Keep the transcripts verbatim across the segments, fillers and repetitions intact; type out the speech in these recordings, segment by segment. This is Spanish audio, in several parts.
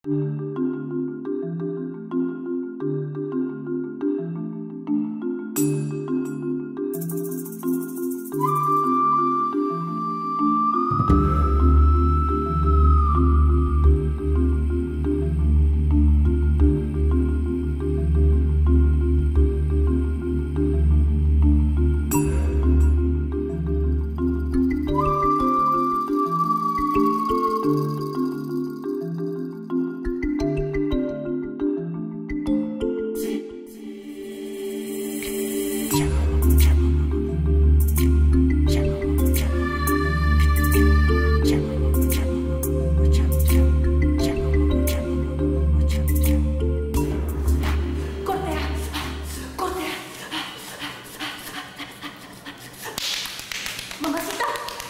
Mamacita,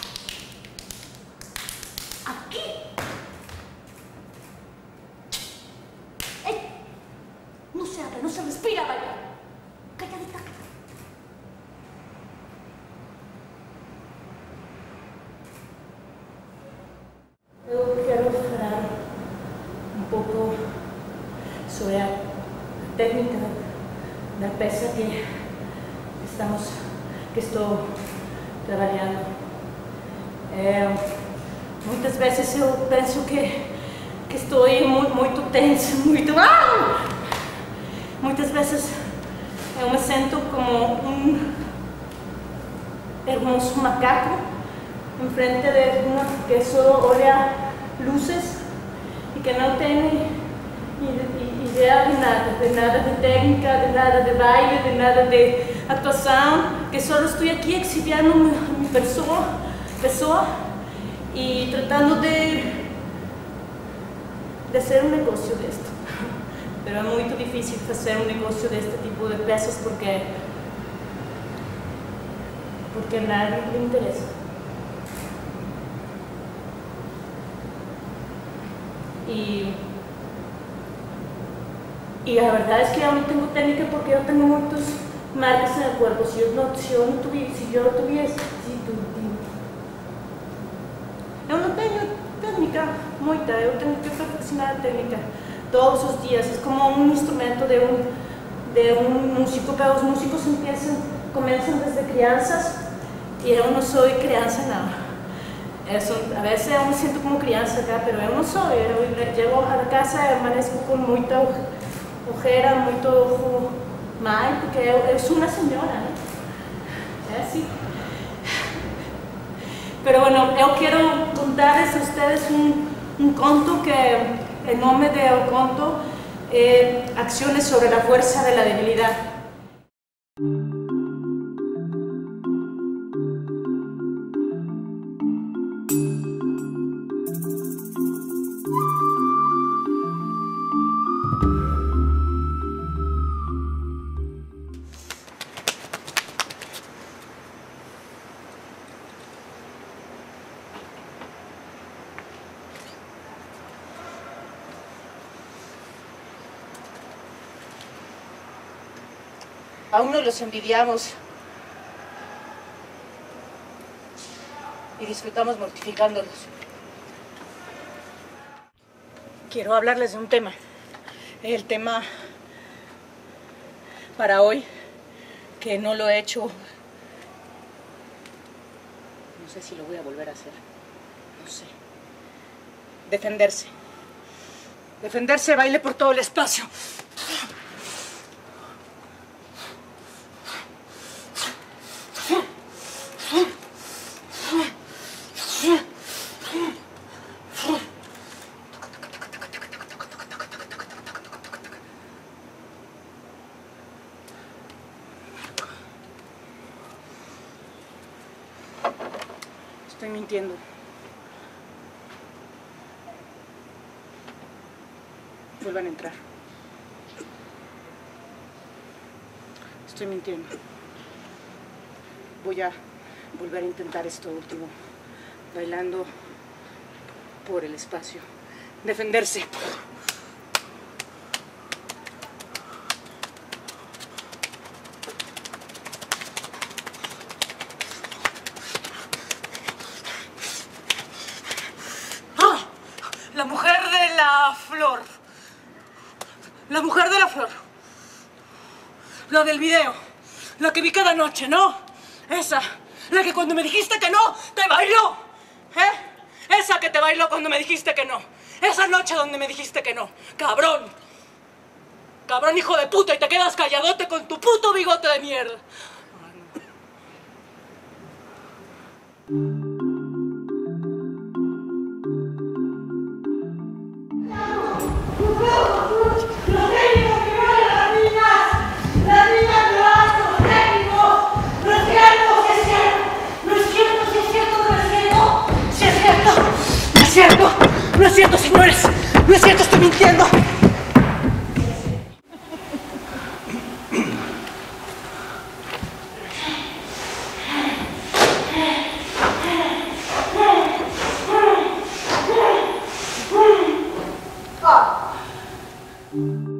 aquí. ¡Ey! No se habla, no se respira, vaya. Calladita. Yo quiero hablar un poco sobre la técnica de pesa que estamos, que estoy trabajando. Eh, muitas vezes eu penso que, que estou muito, muito tenso, muito... Ah! Muitas vezes eu me sinto como um hermoso macaco em frente de uma que só olha luzes e que não tem ideia de nada, de nada de técnica, de nada de baile, de nada de actuação, que só estou aqui exhibindo minha pessoa, pessoa e tratando de, de ser um negócio disto. Mas é muito difícil fazer um negócio deste tipo de peças porque porque a nadie lhe interessa. E Y la verdad es que yo no tengo técnica porque yo tengo muchas marcas en el cuerpo. Si yo no, si yo no tuviese, si yo tuviese, si tu, yo no tengo técnica, mucha, yo tengo que perfeccionar la técnica todos los días. Es como un instrumento de un, de un músico, pero los músicos empiezan, comienzan desde crianzas y yo no soy crianza nada. Eso, a veces yo me siento como crianza acá, pero yo no soy. Yo llego a la casa y amanezco con mucha ojera, muito ojo mal, porque eu, eu sou uma senhora, né? É assim. Pero bueno, eu quero contarles a ustedes um, um conto que o nome do conto é Acciones sobre la fuerza de la debilidad. A unos los envidiamos y disfrutamos mortificándolos. Quiero hablarles de un tema, el tema para hoy, que no lo he hecho, no sé si lo voy a volver a hacer, no sé. Defenderse. Defenderse, baile por todo el espacio. Estoy mintiendo. Vuelvan a entrar. Estoy mintiendo. Voy a volver a intentar esto último. Bailando por el espacio. Defenderse. La mujer de la flor. La mujer de la flor. La del video. La que vi cada noche, ¿no? Esa. La que cuando me dijiste que no, te bailó. ¿Eh? Esa que te bailó cuando me dijiste que no. Esa noche donde me dijiste que no. Cabrón. Cabrón hijo de puta, y te quedas calladote con tu puto bigote de mierda. No es cierto, no es cierto, señores, no es cierto, estoy mintiendo. Ah.